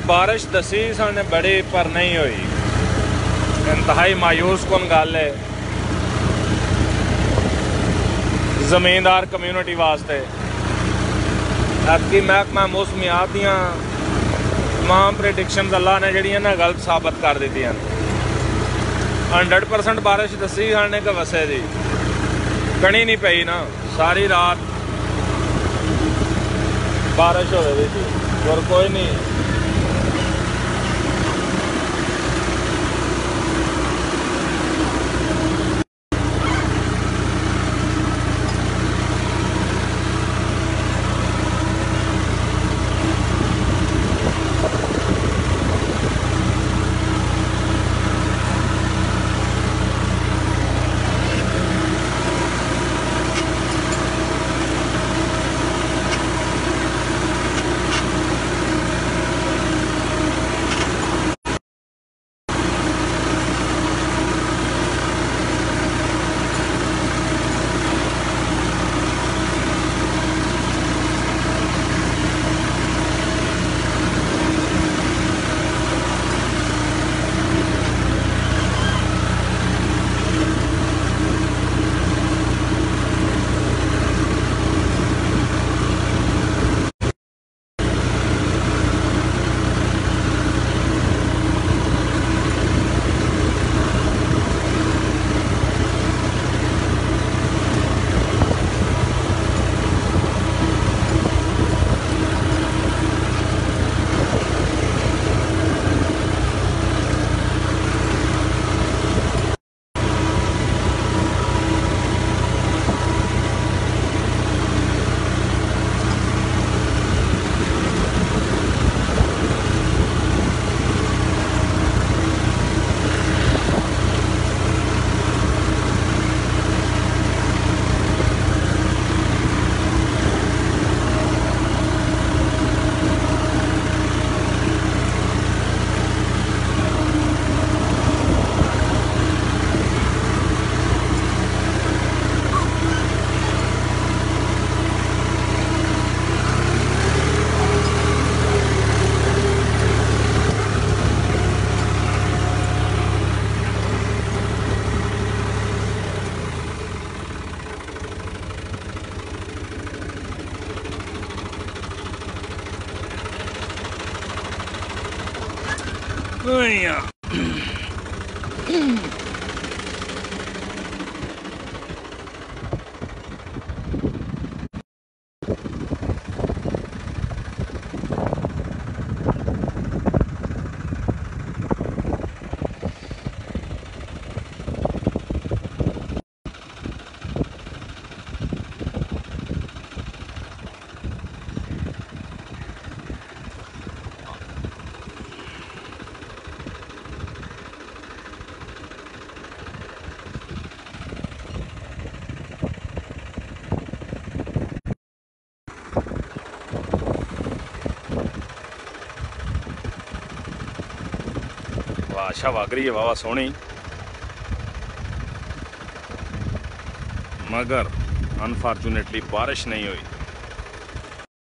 बारिश दसी साने बड़ी पर नहीं हुई, इंतहाई मायूस कुन गल है जमींदार कम्यूनिटी वास्ते। अबकी महकमा मौसमियात दियां तमाम प्रेडिक्शन अल्लाह ने जड़ियां ना गलत साबित कर दी। 100% बारिश दसी साने का वसे जी, कणी नहीं पई ना, सारी रात बारिश हो रही थी और कोई नहीं। Yeah. आशा वग रही है वावा सोहनी, मगर अनफॉर्चुनेटली बारिश नहीं हुई।